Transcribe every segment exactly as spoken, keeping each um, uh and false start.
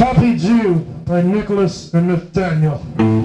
Happy Jew by Nicholas and Nathaniel.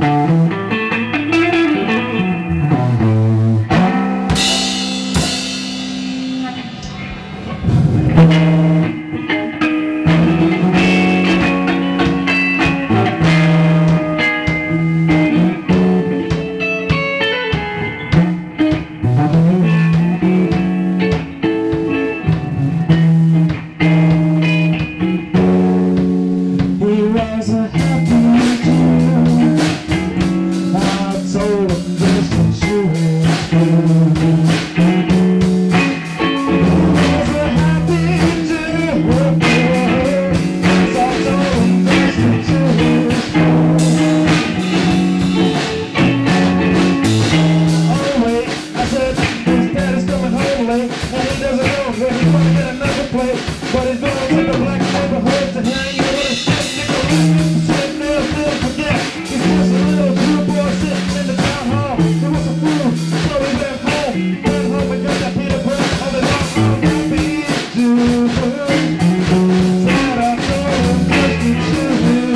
But it's going to the black neighborhood to hang you with a shit nigga. Sitting there, never forget. It's just a little blue boy sitting in the town hall. There was some food, so he went home. Went home and got that Peter Pan on the dog home. Happy Jew. Said I told him just to choose.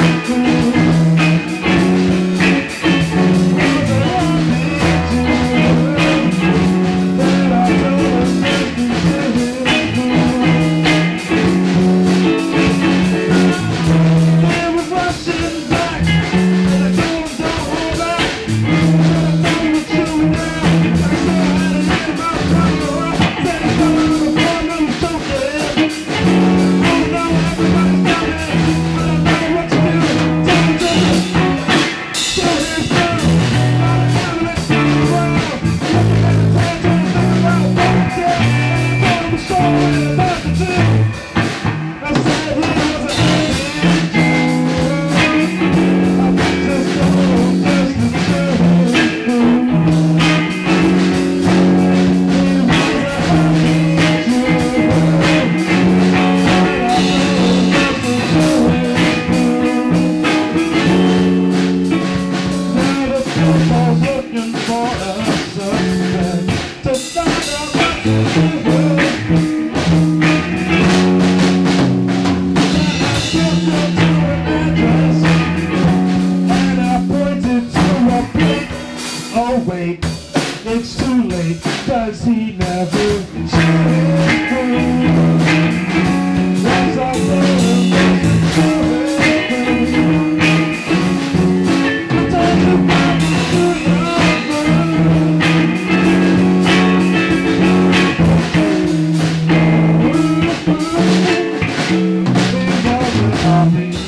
Was a happy Jew. Said I told him just to choose. Oh wait, it's too late, cause he never changed. As I told him, I told him I was too young. He wasn't happy.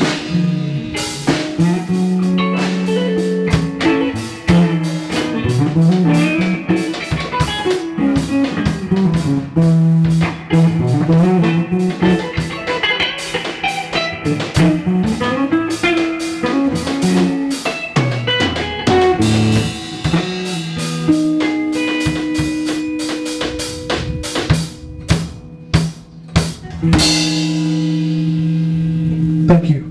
Thank you.